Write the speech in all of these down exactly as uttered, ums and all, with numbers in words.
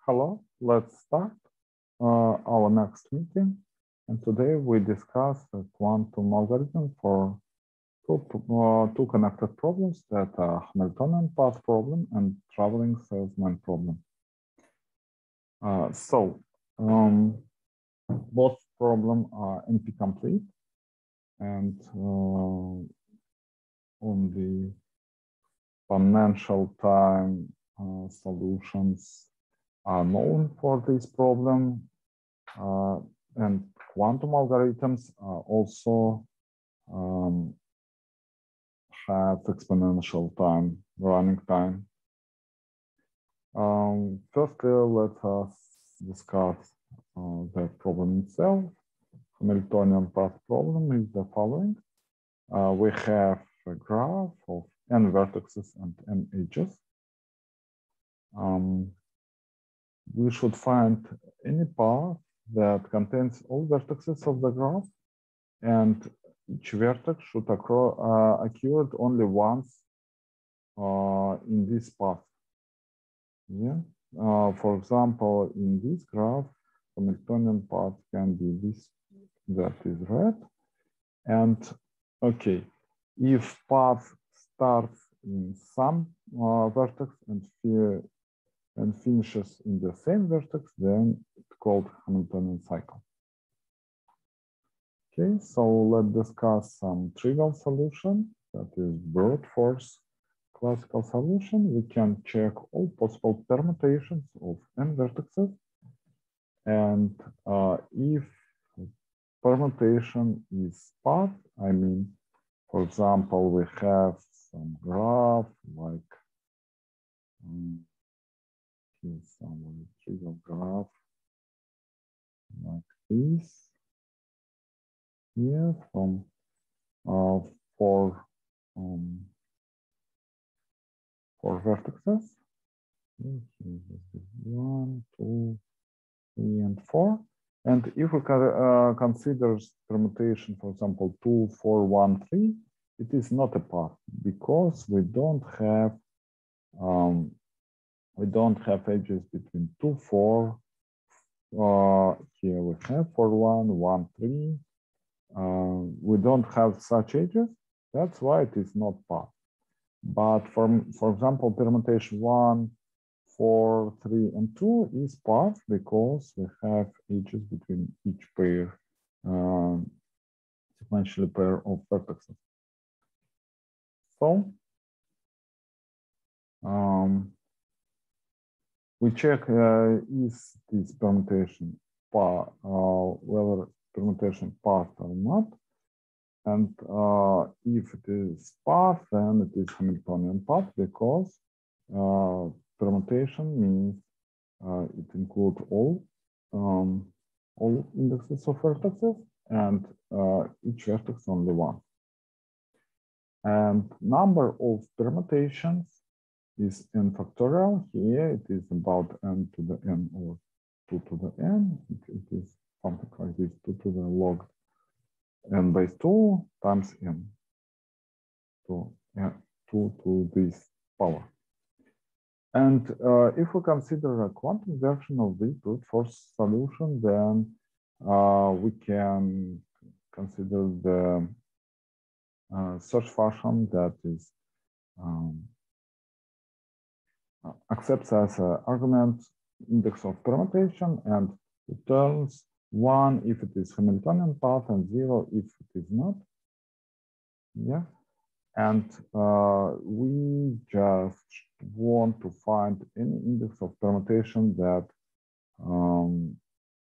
hello, let's start uh, our next meeting. And today we discuss a quantum algorithm for two, uh, two connected problems that are Hamiltonian path problem and traveling salesman problem. Uh, so um, both problems are N P complete, and uh, on the exponential time uh, solutions are known for this problem, uh, and quantum algorithms are also um, have exponential time, running time. Um, firstly, let us discuss uh, the problem itself. Hamiltonian path problem is the following. Uh, we have a graph of n vertices and n edges. Um, we should find any path that contains all vertices of the graph, and each vertex should occur, uh, occur only once uh, in this path. Yeah. Uh, for example, in this graph, Hamiltonian path can be this that is red. And okay, if path starts in some uh, vertex and and finishes in the same vertex, then it's called Hamiltonian cycle. Okay, so let's discuss some trivial solution, that is brute force classical solution. We can check all possible permutations of n vertices, and uh, if permutation is path, I mean, for example, we have some graph like um, here's some trivial graph like this. Here from uh, four um, four vertices. One, two, three, and four. And if we uh, consider permutation, for example, two, four, one, three, it is not a path because we don't have um, we don't have edges between two, four. Uh, here we have four, one, one, three. Uh, we don't have such edges. That's why it is not path. But for, for example, permutation one, four, three, and two is path because we have edges between each pair, uh, sequentially pair of vertices. So um, we check uh, is this permutation path, uh, whether permutation path or not. And uh, if it is path, then it is Hamiltonian path because uh, permutation means uh, it includes all um, all indexes of vertices and uh, each vertex only one. And number of permutations is n factorial. Here it is about n to the n or two to the n. It, it is something like this, two to the log n base two times n to uh, two to this power. And uh, if we consider a quantum version of this brute force solution, then uh, we can consider the uh, search function that is um, accepts as an argument index of permutation and returns one if it is Hamiltonian path and zero if it is not. Yeah. And uh, we just want to find any index of permutation that um,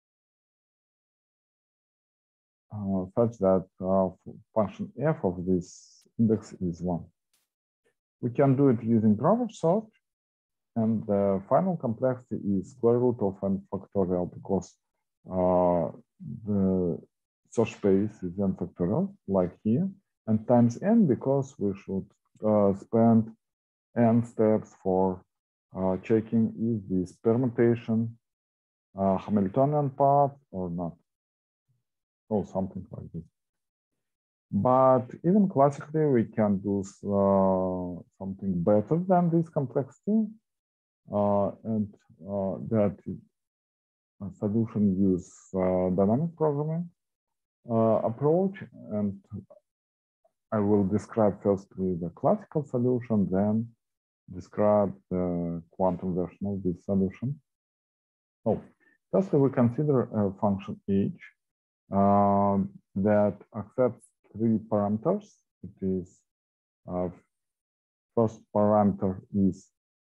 uh, such that uh, function f of this index is one. We can do it using Grover search, and the final complexity is square root of n factorial because uh, the search space is n factorial, like here, and times n because we should uh, spend n steps for uh, checking if this permutation uh, Hamiltonian path or not, or something like this. But even classically, we can do uh, something better than this complexity. uh, and uh, that solution use uh, dynamic programming uh, approach, and I will describe firstly the classical solution, then describe the quantum version of this solution. So firstly, we consider a function h uh, that accepts three parameters. It is uh, first parameter is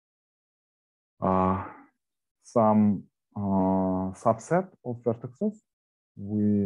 uh, some uh, subset of vertices. We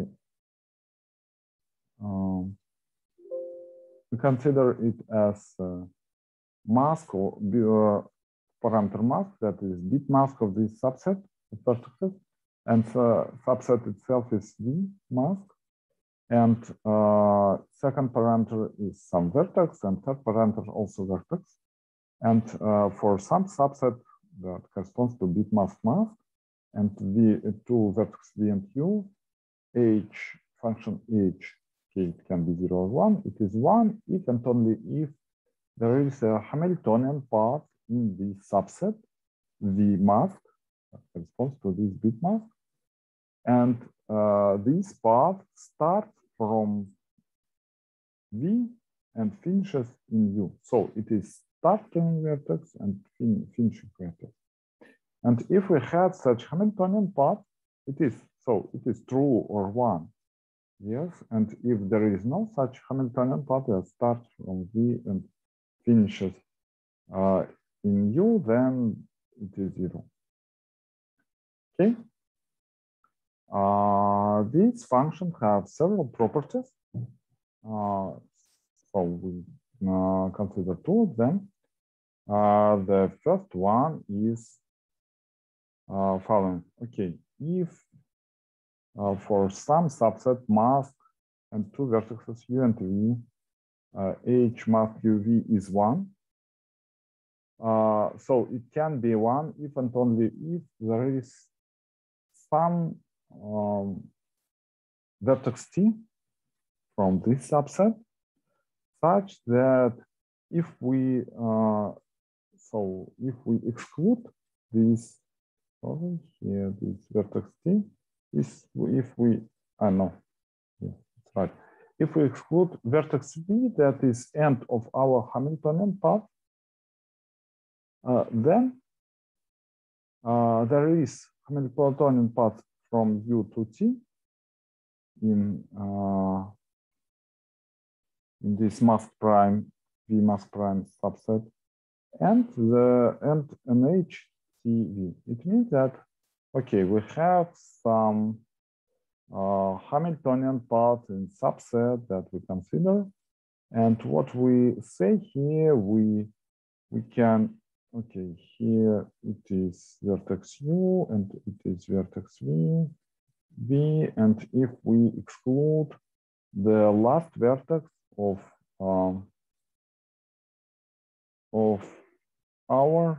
um, we consider it as uh, mask or uh, parameter mask, that is bit mask of this subset of vertices, and uh, subset itself is V mask. And uh, second parameter is some vertex, and third parameter also vertex. And uh, for some subset that corresponds to bit mask mask, and V two vertex V and U, H function H, okay, it can be zero or one. It is one if and only if there is a Hamiltonian path in this subset, V mask, that corresponds to this bit mask. And uh, this path starts from V and finishes in U. So it is starting vertex and fin finishing vertex. And if we had such Hamiltonian path, it is so it is true or one. Yes, and if there is no such Hamiltonian path that starts from V and finishes uh, in U, then it is zero. Okay. Uh, these functions have several properties. Uh, so we uh, consider two of them. Uh, the first one is uh, following. Okay, if uh, for some subset mask and two vertices U and V, uh, H mask U V is one. Uh, so it can be one if and only if there is some um, vertex T from this subset, such that if we uh, so if we exclude this over here, this vertex T, is if we I uh, know, yeah, that's right. If we exclude vertex V, that is end of our Hamiltonian path, uh, then uh, there is Hamiltonian path from U to T in uh, in this mask prime V mask prime subset, and the and an H T V. It means that okay, we have some uh, Hamiltonian path in subset that we consider, and what we say here, we we can okay, here it is vertex U and it is vertex V, V, and if we exclude the last vertex of um, of our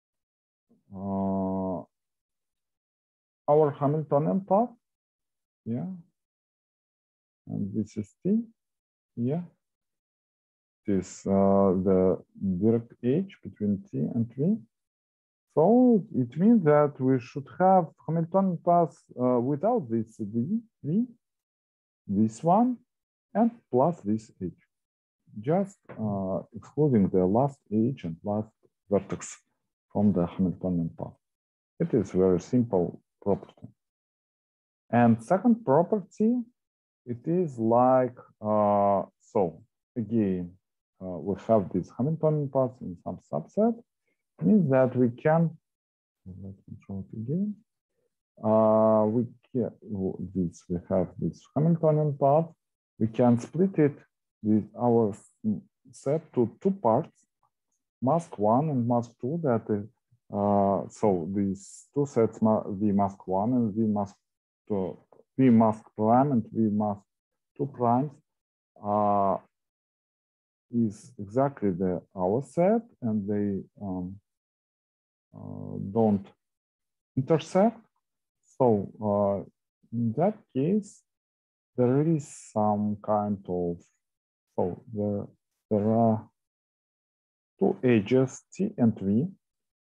uh, our Hamiltonian path, yeah, and this is T, yeah, this uh, the direct H between T and V. So it means that we should have Hamiltonian path uh, without this V, V, this one, and plus this H, just uh, excluding the last H and last vertex from the Hamiltonian path. It is very simple property. And second property, it is like, uh, so again, uh, we have this Hamiltonian path in some subset, means that we can, let me show it again. Uh, we can, this, we have this Hamiltonian path. We can split it with our set to two parts, mask one and mask two. That is, uh, so these two sets, V mask one and V mask two, V mask prime and V mask two primes, uh, is exactly the our set, and they um, uh, don't intersect. So uh, in that case, there is some kind of, so there, there are two edges T and V,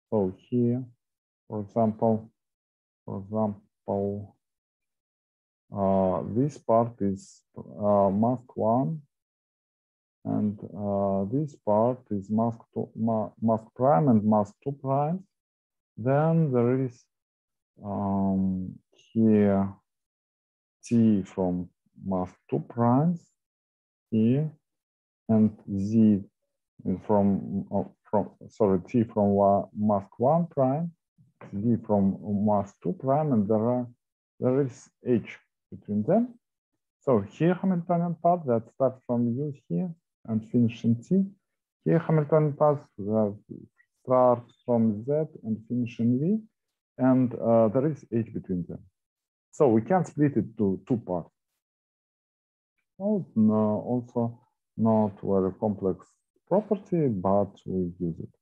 So here, for example, for example, uh, this part is uh, mask one, and uh, this part is mask two, ma mask prime and mask two prime. Then there is um, here T from mask two primes here, and Z from uh, from sorry T from uh, mask one prime, Z from mask two prime, and there are there is H between them. So here Hamiltonian path that starts from U here and finish in T. Here Hamiltonian path uh, starts from Z and finish in V, and uh, there is H between them. So we can split it to two parts. Oh, no, also not very complex property, but we use it.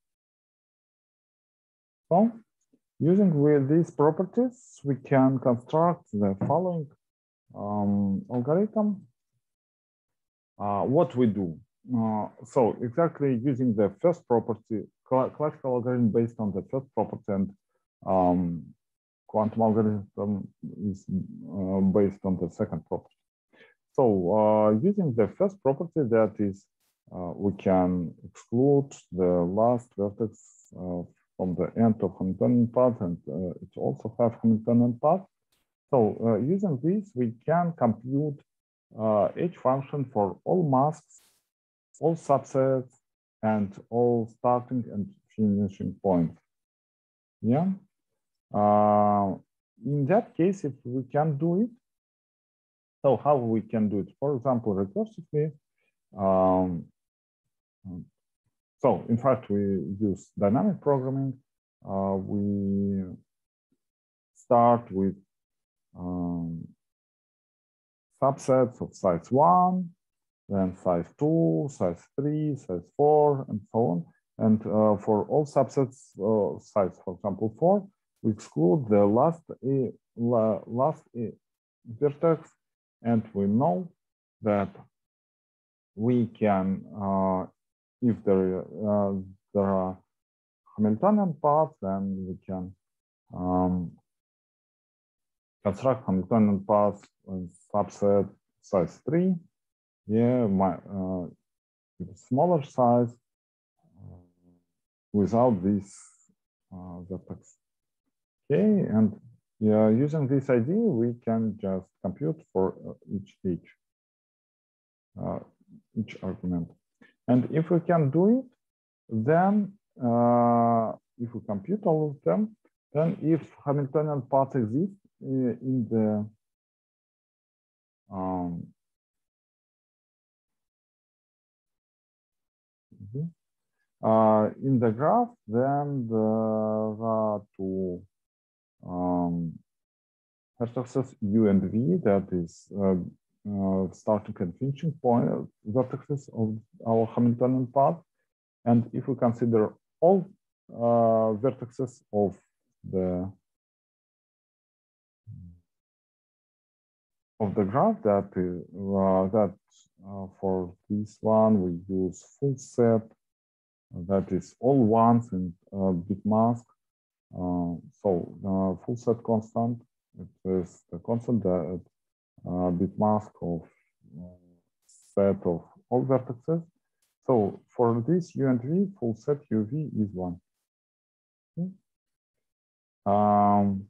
So using with these properties, we can construct the following um, algorithm. Uh, what we do. Uh, so exactly using the first property, cl classical algorithm based on the first property, and um, quantum algorithm is uh, based on the second property. So uh, using the first property, that is, uh, we can exclude the last vertex uh, from the end of Hamiltonian path, and uh, it also have Hamiltonian path. So uh, using this, we can compute uh, H function for all masks, all subsets, and all starting and finishing points. Yeah. Uh, in that case, if we can do it, so how we can do it? For example, recursively. Um, so in fact, we use dynamic programming. Uh, we start with um, subsets of size one, then size two, size three, size four, and so on. And uh, for all subsets, uh, size, for example, four, we exclude the last a, la, last a vertex, and we know that we can, uh, if there, uh, there are Hamiltonian paths, then we can um, construct Hamiltonian paths in subset size three. Yeah, my uh, with smaller size uh, without this uh, vertex. Okay, and yeah, using this idea, we can just compute for uh, each each uh, each argument. And if we can do it, then uh, if we compute all of them, then if Hamiltonian path exists uh, in the um, uh, in the graph, then there are two um, vertices U and V, that is uh, uh, starting and finishing point uh, vertices of our Hamiltonian path. And if we consider all uh, vertices of the of the graph, that is uh, that uh, for this one we use full set, that is all ones in uh, bit mask. Uh, so uh, full set constant, it is the constant that uh, bit mask of uh, set of all vertices. So for this U and V, full set U V is one. Okay. Um,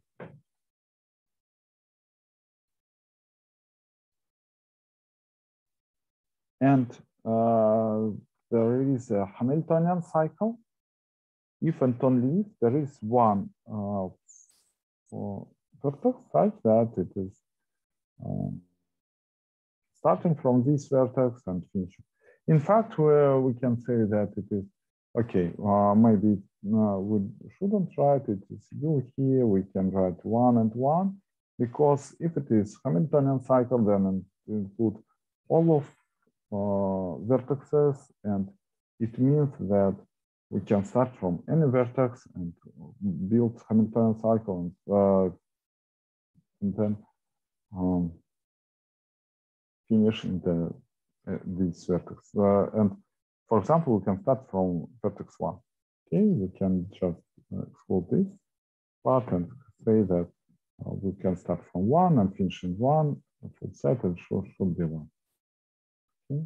and uh, there is a Hamiltonian cycle. If and only if there is one uh, vertex such that it is um, starting from this vertex and finishing. In fact, uh, we can say that it is okay. Uh, maybe uh, we shouldn't write it is U here. We can write one and one, because if it is Hamiltonian cycle, then it includes all of uh, vertices, and it means that we can start from any vertex and build Hamiltonian cycle, and, uh, and then um, finish in the uh, this vertex. Uh, and for example, we can start from vertex one. Okay, we can just exclude this part and say that uh, we can start from one and finish in one, full set and should, should be one. Okay.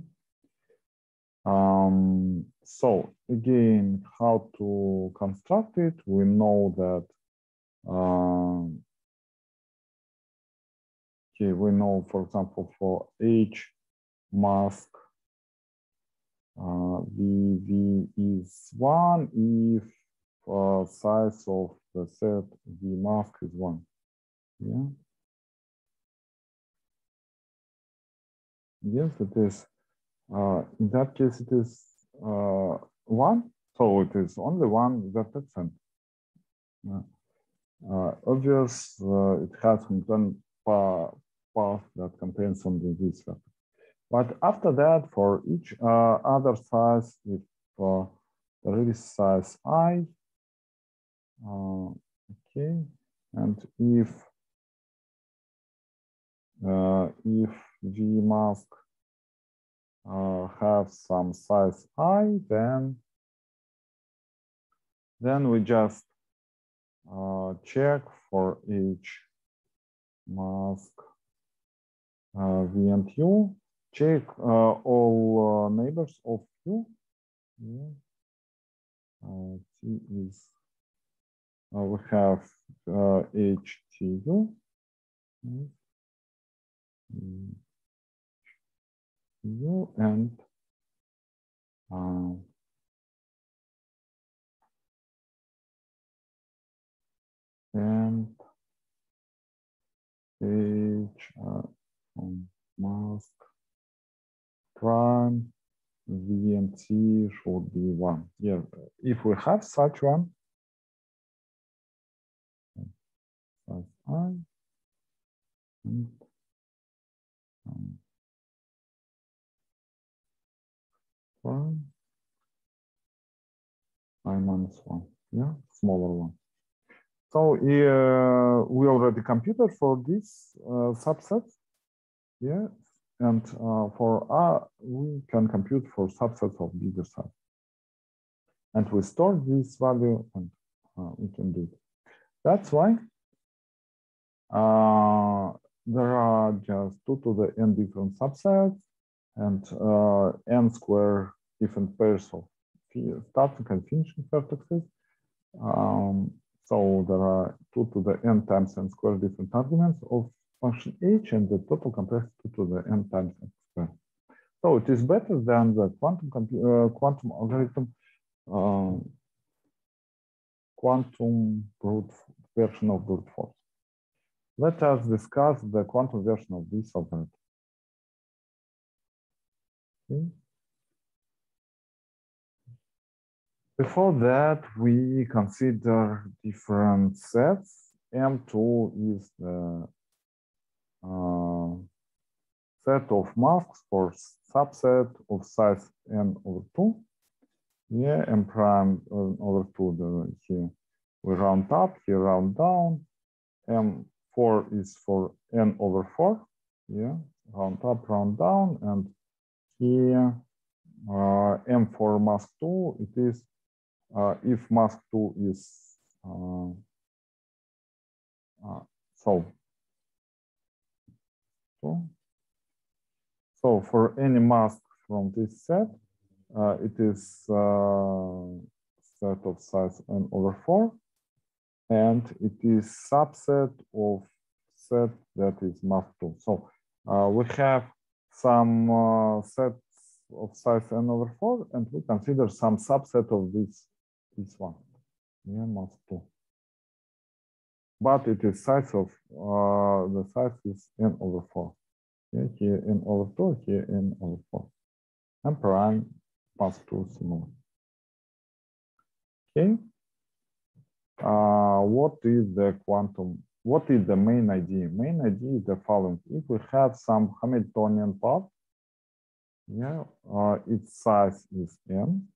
Um, so again, how to construct it? We know that um, okay, we know, for example, for H mask, uh, V V is one if uh, size of the set V mask is one. Yeah. Yes, it is. Uh, in that case, it is uh, one. So it is only one vertex and uh, uh, obvious. Uh, it has one path that contains only this vertex. But after that, for each uh, other size, if uh, there is size I, uh, okay, and if uh, if V mask uh, have some size I, then then we just uh, check for each mask uh, V and U, check uh, all uh, neighbors of U. Yeah. Uh, T is uh, we have uh, H T U. Mm. U and uh, and H uh, um, mask prime V and T should be one. Yeah, if we have such one, size I and um, prime I minus one. Yeah, smaller one. So uh, we already computed for this uh, subset. Yeah, and uh, for R, we can compute for subsets of bigger size. And we store this value and uh, we can do it. That's why uh, there are just two to the n different subsets and uh, n square different pairs of starting and finishing vertices. Um, so there are two to the n times n square different arguments of function h, and the total compressed two to the n times n square. So it is better than the quantum uh, quantum algorithm uh, quantum brute version of brute force. Let us discuss the quantum version of this algorithm. Okay. Before that, we consider different sets. M two is the uh, set of masks for subset of size n over two. Yeah, m prime over two, the, here we round up, here round down. M four is for n over four. Yeah, round up, round down. And here uh, M four mask two, it is uh, if mask two is uh, uh, so. so. So for any mask from this set, uh, it is uh, set of size n over four, and it is subset of set that is mask two. So uh, we have some uh, sets of size n over four, and we consider some subset of this this one, yeah, mask two. But it is size of uh, the size is n over four. Yeah, here n over two, here n over four. And prime mask two similar. Okay. Uh, what is the quantum? What is the main idea? Main idea is the following: if we have some Hamiltonian part, yeah, uh, its size is n,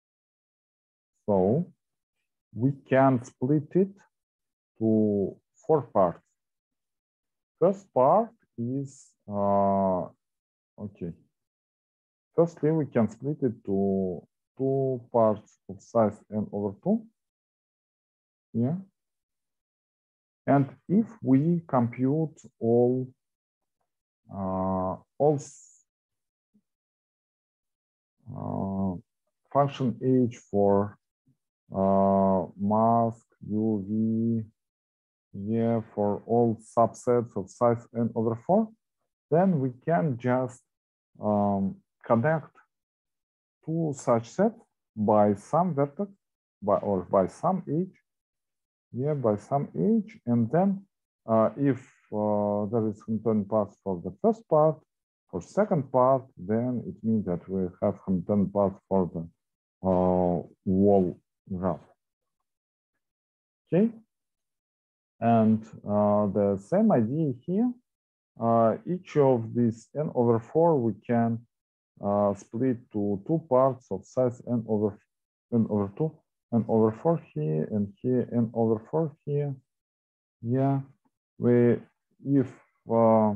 so we can split it to four parts. First part is uh, okay. Firstly, we can split it to two parts of size n over two. Yeah. And if we compute all uh, all uh, function H for uh, mask, U V, yeah, for all subsets of size n over four, then we can just um, connect two such sets by some vertex, by or by some H, yeah, by some H, and then uh, if uh, there is Hamiltonian path for the first part, for second part, then it means that we have Hamiltonian path for the uh, wall graph. Okay, and uh, the same idea here. Uh, each of these n over four we can uh, split to two parts of size n over n over two, n over four here, and here n over four here. Yeah, we if uh,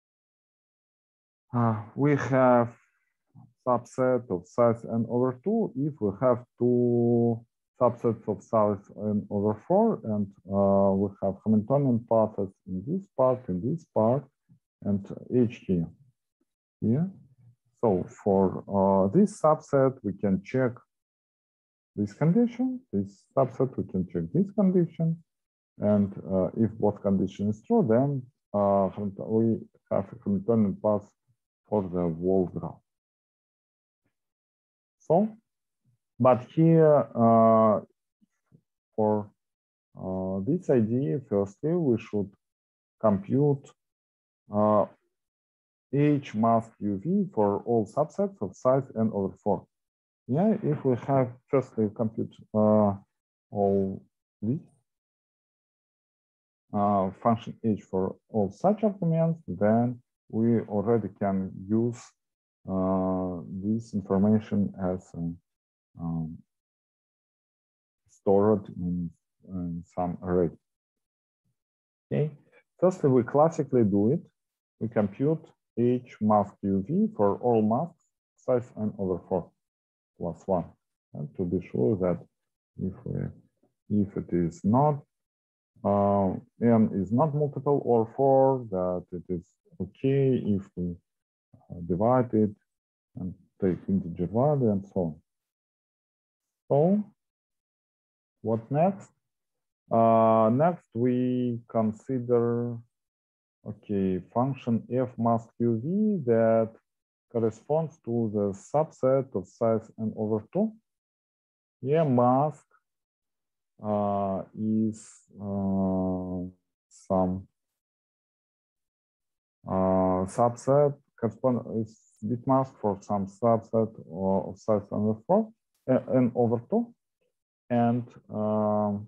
uh, we have subset of size n over two, if we have two subsets of size n over four, and uh, we have Hamiltonian paths in this part, in this part, and H here. Yeah. So for uh, this subset, we can check this condition. This subset, we can check this condition. And uh, if both condition is true, then uh, we have a Hamiltonian path for the wall graph. So, but here uh, for uh, this idea, firstly, we should compute uh, H mask U V for all subsets of size n over four. Yeah, if we have firstly compute uh, all these uh, function H for all such arguments, then we already can use uh, this information as um, um, stored in, in some array. Okay, firstly, we classically do it. We compute H mask U V for all masks size n over four plus one, and to be sure that if we, if it is not uh, n is not multiple or four, that it is okay if we uh, divide it and take integer value and so on. So what next? Uh, next we consider okay function f mask U V that corresponds to the subset of size n over two. Yeah, mask uh, is uh, some uh, subset correspond is bit mask for some subset of size n over four, uh, n over two, and um,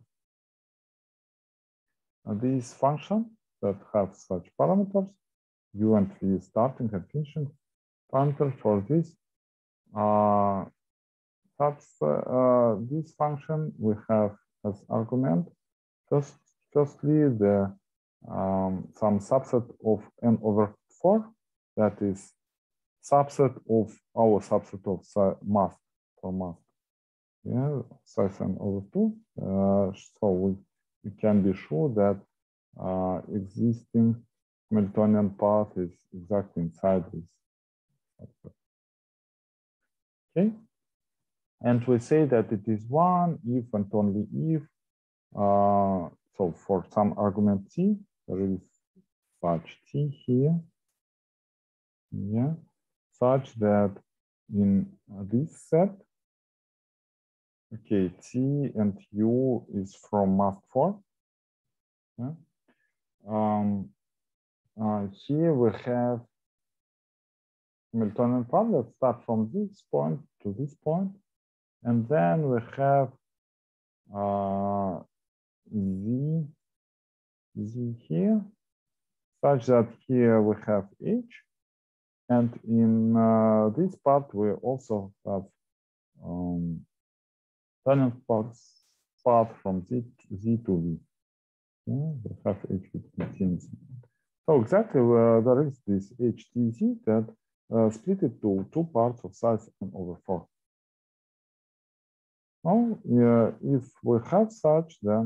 these functions that have such parameters, u and v starting and finishing parameter for this uh, That's uh, this function we have as argument. First, firstly, the um, some subset of n over four, that is subset of our subset of mask for mask. Yeah, size n over two. Uh, so we, we can be sure that uh, existing Hamiltonian path is exactly inside this subset. Okay. And we say that it is one if and only if, uh, so for some argument t, there is such t here, yeah, such that in this set, okay, t and u is from mask four. Yeah. Um, uh, here we have Hamiltonian path that start from this point to this point, and then we have uh, z, z here, such that here we have h, and in uh, this part we also have um, tunnel path, path from z, z to v. Yeah, we have h with z. So exactly uh, there is this h t z that uh, split it to two parts of size n over four. Now, uh, if we have such, then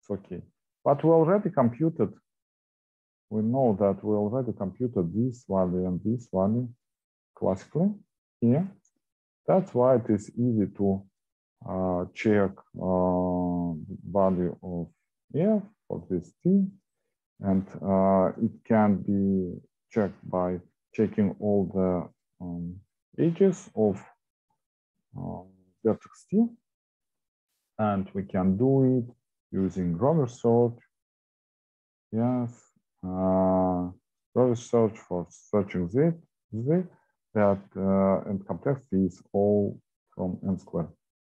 it's okay. But we already computed, we know that we already computed this value and this value classically here. That's why it is easy to uh, check uh, value of f for this t, and uh, it can be checked by checking all the um, edges of uh, vertex t, and we can do it using Grover search. Yes, uh, Grover search for searching z, z that uh, and complexity is all from n squared.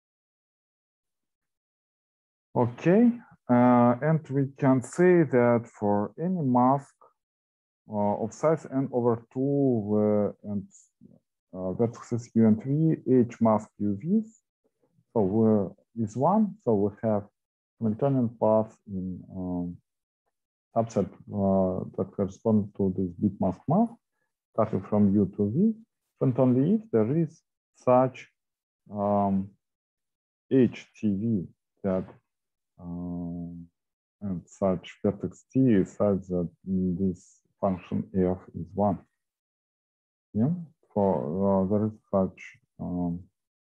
Okay, uh, and we can say that for any mask uh, of size n over two uh, and uh, vertices u and v, h mask uv's, so uh, is one. So we have Hamiltonian path in um, subset uh, that correspond to this big mask mask, starting from u to v, and only if there is such um, H T V that um, and such vertex t is such that this function f is one. Yeah, for uh, there is such um,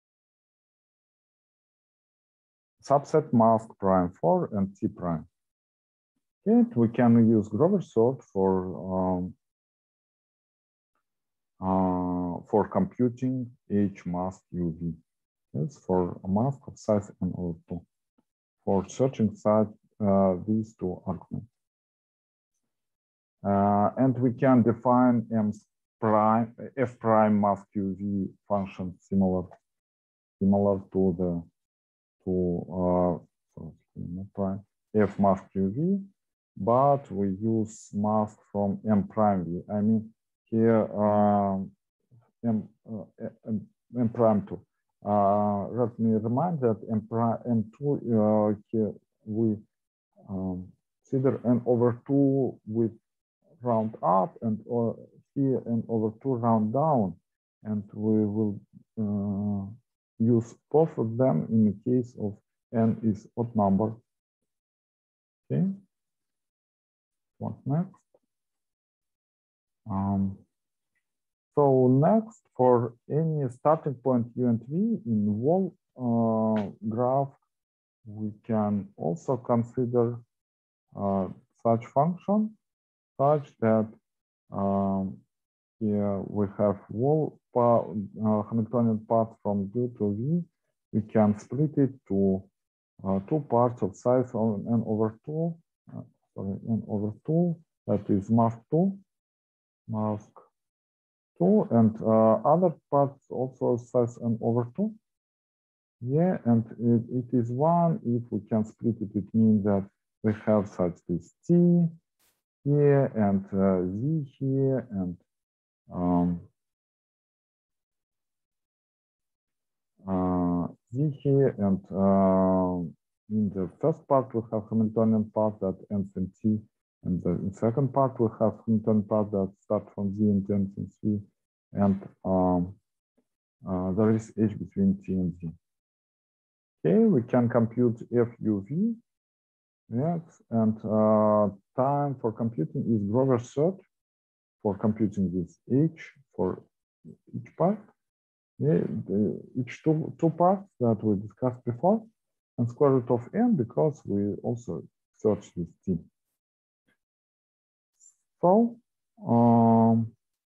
subset mask prime four and t prime. Okay, we can use Grover sort for um, uh, for computing H mask U V. Yes, for a mask of size n over two. For searching such uh, these two arguments. Uh, and we can define m prime, f prime mask U V function similar similar to the to uh, sorry, prime f mask U V, but we use mask from m prime V. I mean here um, m, uh, m, m prime two. Uh, let me remind that m prime m two uh, here we um, consider n over two with round up and or here n over two round down, and we will uh, use both of them in the case of n is odd number. Okay, what next? Um, so next, for any starting point u and v in wall uh, graph, we can also consider uh, such function such that um, here we have wall path, uh, Hamiltonian path from u to v. We can split it to uh, two parts of size on n over two. Uh, sorry, n over two. That is mask two, mask two, and uh, other parts also size n over two. Yeah, and it, it is one. If we can split it, it means that we have such this t here and uh, z here and um, uh, z here, and uh, in the first part we have Hamiltonian part that ends in t, and the in second part we have Hamiltonian part that starts from z and ends in c, and um, uh, there is h between t and z. Okay, we can compute f u v. Yes, and uh, time for computing is Grover search for computing this h for each part. Yeah, the, each two, two parts that we discussed before, and square root of n because we also search this t. So, um,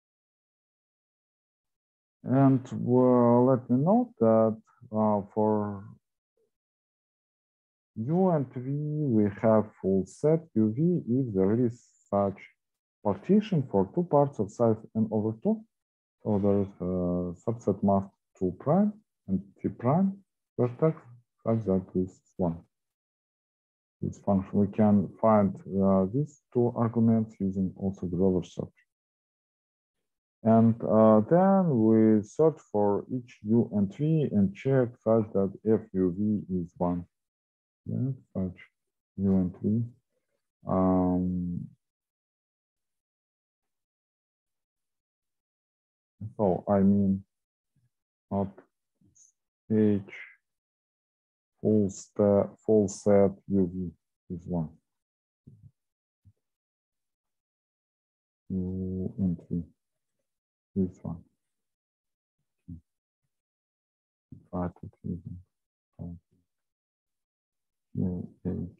and well, let me note that uh, for u and v, we have full set uv if there is such partition for two parts of size n over two. So there is a subset mask two prime and t prime vertex such that this is one. This function, we can find uh, these two arguments using also Grover search. And uh, then we search for each u and v and check such that f u v is one. Yeah, such u and v. Um, so I mean not h full set full set uv. is one. U and V is one. Divided using U H.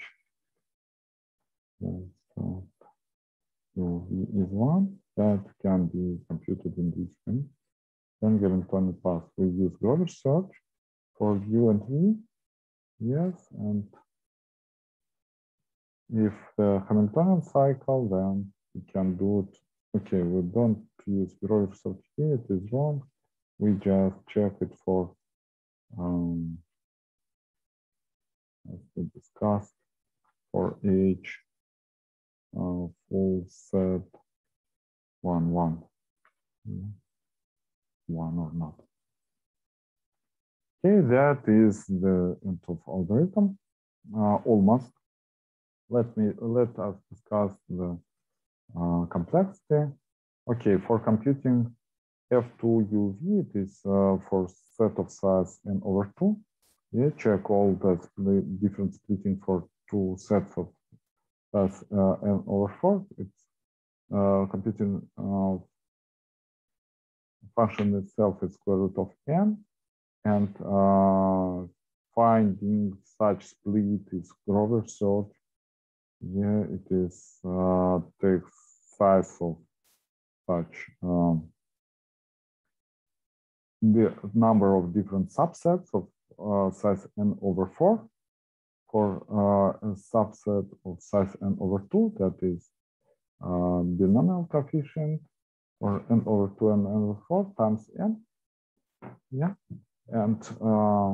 So U V is one. That can be computed in this way. Then Hamiltonian path, we use Grover search for U and V. Yes, and if the Hamiltonian cycle, then we can do it. Okay, we don't use Grover search here, it is wrong. We just check it for, um, as we discussed, for H uh, full set one, one. Yeah. One or not. Okay, that is the end of algorithm. Uh, almost. Let me let us discuss the uh, complexity. Okay, for computing F two U V, it is uh, for set of size n over two. Yeah, check all the split, different splitting for two sets of size uh, n over four. It's uh, computing uh, function itself is square root of n, and uh, finding such split is Grover search. Yeah, it is uh, takes size of such um, the number of different subsets of uh, size n over four for uh, a subset of size n over two, that is uh, binomial coefficient, or n over two and n over four times n. Yeah, and uh,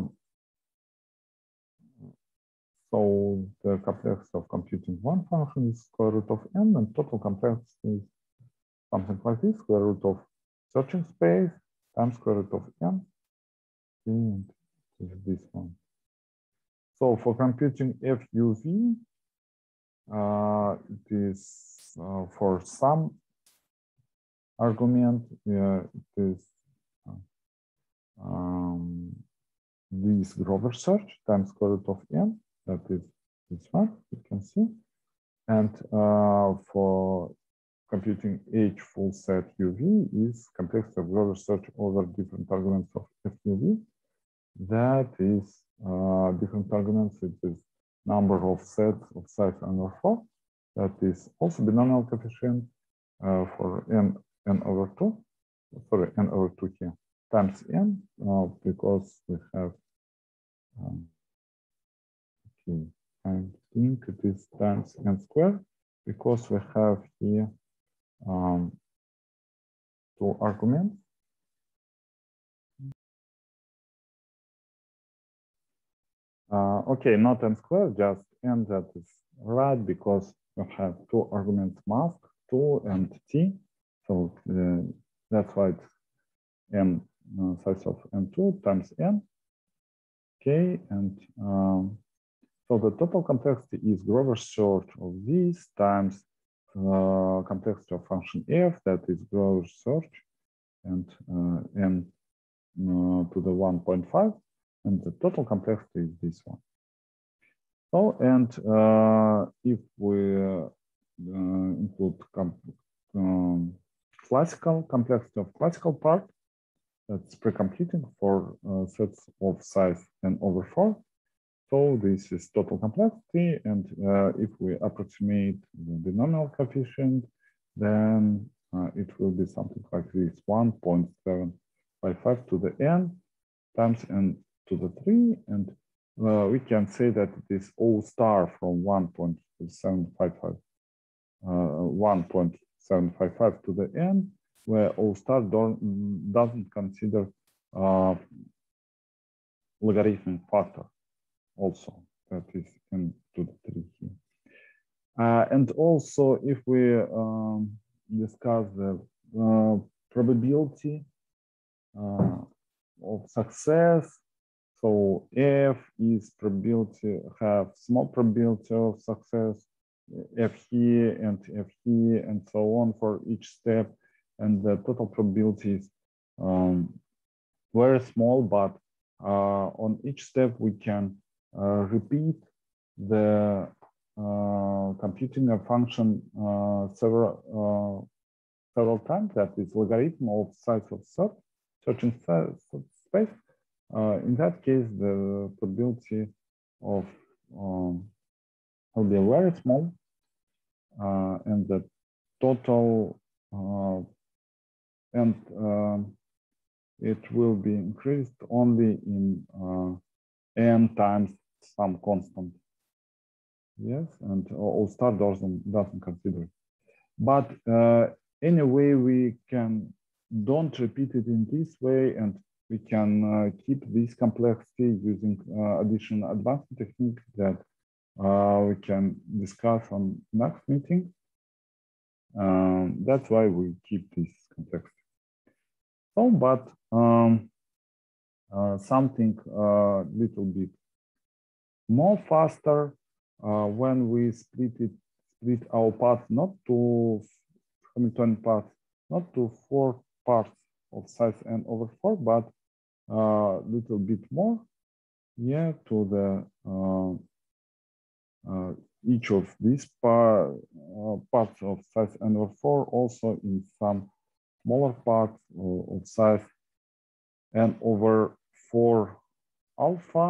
so the complexity of computing one function is square root of n, and total complexity is something like this: square root of searching space times square root of n. And this one. So for computing F U V, uh, it is uh, for some argument, uh, it is uh, um, this Grover search times square root of n, that is this one, you can see. And uh, for computing H full set U V is complexity of Grover search over different arguments of F U V. That is uh, different arguments, it is number of sets of size n over four. That is also binomial coefficient uh, for n, n over two, sorry, n over two here, times n, uh, because we have, um, okay, I think it is times n squared, because we have here um, two arguments. Uh, okay, not n squared, just n, that is right, because we have two arguments mask, two and t. So uh, that's why it's n uh, size of n two times n. Okay, and um, so the total complexity is Grover search of this times uh, complexity of function f, that is Grover search, and uh, n uh, to the one point five. And the total complexity is this one. So, and uh, if we uh, include um, classical complexity of classical part, that's pre-computing for uh, sets of size n over four. So this is total complexity, and uh, if we approximate the binomial coefficient, then uh, it will be something like this: one point seven five five to the n times n to the three, and uh, we can say that it is O star from one point seven five five, uh, one point seven five five to the n, where O star don't, doesn't consider uh, logarithmic factor also, that is n to the three here. Uh, and also, if we um, discuss the uh, probability uh, of success, so F is probability, have small probability of success, F here and F here, and so on for each step. And the total probability is um, very small, but uh, on each step we can uh, repeat the uh, computing a function uh, several uh, several times, that is logarithm of size of search, searching space. Uh, in that case, the probability of um, will be very small, uh, and the total uh, and uh, it will be increased only in uh, n times some constant. Yes, and all star doesn't doesn't consider it. But uh, anyway, we can don't repeat it in this way, and we can uh, keep this complexity using uh, additional advanced technique that uh, we can discuss on next meeting. Um, that's why we keep this complexity. So, but um, uh, something a uh, little bit more faster uh, when we split it, split our path not to Hamiltonian path, not to four parts of size n over four, but a uh, little bit more, yeah, to the uh, uh, each of these par, uh, parts of size n over four, also in some smaller parts of, of size n over four alpha,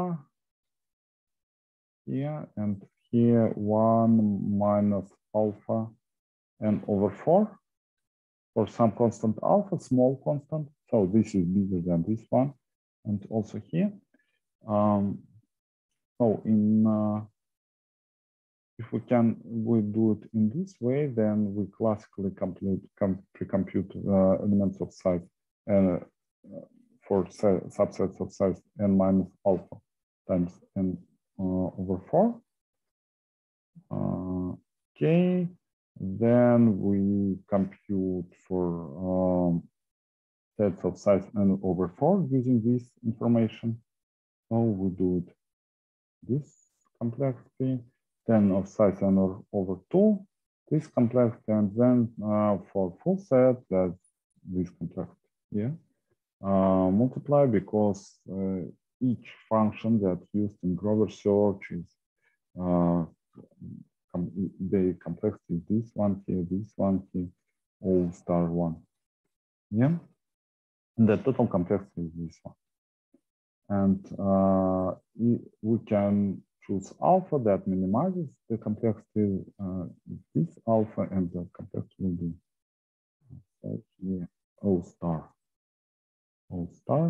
yeah, and here one minus alpha n over four for some constant alpha, small constant. So this is bigger than this one, and also here. Um, so in uh, if we can we do it in this way, then we classically compute com pre-compute uh, elements of size uh, for subsets of size n minus alpha times n uh, over four. Uh, okay, then we compute for um, sets of size n over four using this information. So we do it this complexity, then of size n over two, this complexity, and then uh, for full set, that's this complexity. Yeah, uh, multiply because uh, each function that used in Grover search is uh, com the complexity is this one here, this one here, all star one. Yeah, and the total complexity is this one. And uh, we can choose alpha that minimizes the complexity, uh, this alpha, and the complexity will be uh, here, O star, O star,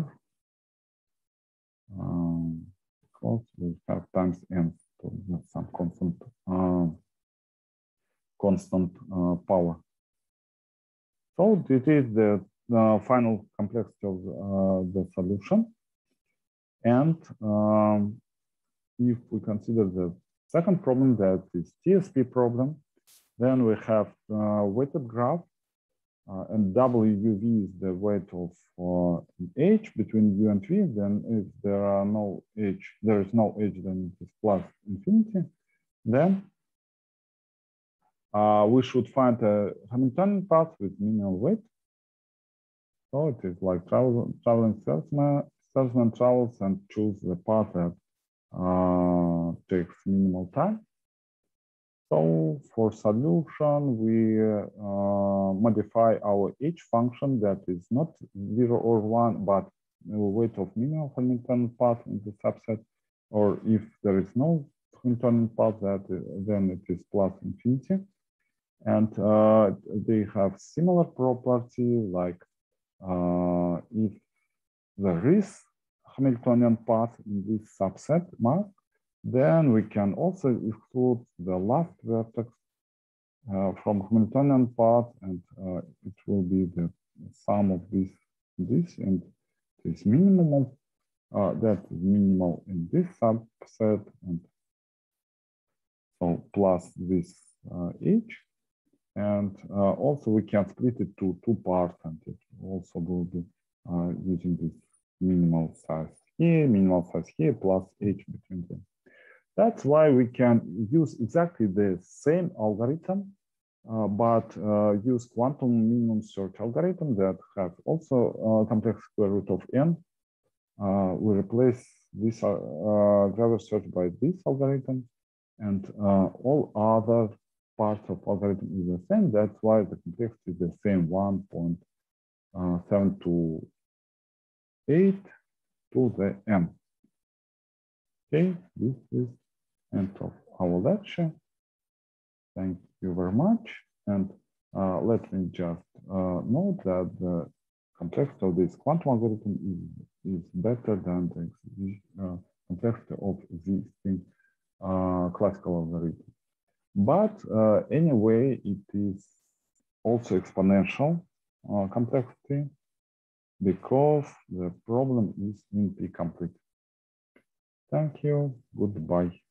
um, because we have times n, so some constant, uh, constant uh, power. So it is the uh, final complexity of uh, the solution. And um, if we consider the second problem, that is T S P problem, then we have uh, weighted graph, uh, and W U V is the weight of uh, H between U and V. Then if there are no H, there is no H, then it is plus infinity. Then uh, we should find a Hamiltonian path with minimal weight. So it is like travel, traveling salesman, salesman travels and choose the path that Uh, takes minimal time. So for solution, we uh, modify our H function that is not zero or one, but weight of minimal Hamiltonian path in the subset. Or if there is no Hamiltonian path, that then it is plus infinity. And uh, they have similar property, like uh, if there is Hamiltonian path in this subset mask, then we can also exclude the last vertex uh, from Hamiltonian path, and uh, it will be the sum of this, this, and this minimum. Uh, that is minimal in this subset, and so plus this uh, H. And uh, also we can split it to two parts, and it also will be uh, using this minimal size here, minimal size here, plus H between them. That's why we can use exactly the same algorithm, uh, but uh, use quantum minimum search algorithm that has also uh, complex square root of n. Uh, we replace this uh, uh, Grover search by this algorithm, and uh, all other parts of algorithm is the same. That's why the complexity is the same, one point seven two eight to the n. Okay, this is end of our lecture. Thank you very much. And uh, let me just uh, note that the complexity of this quantum algorithm is, is better than the uh, complexity of existing uh, classical algorithm. But uh, anyway, it is also exponential uh, complexity because the problem is in P complete. Thank you. Goodbye.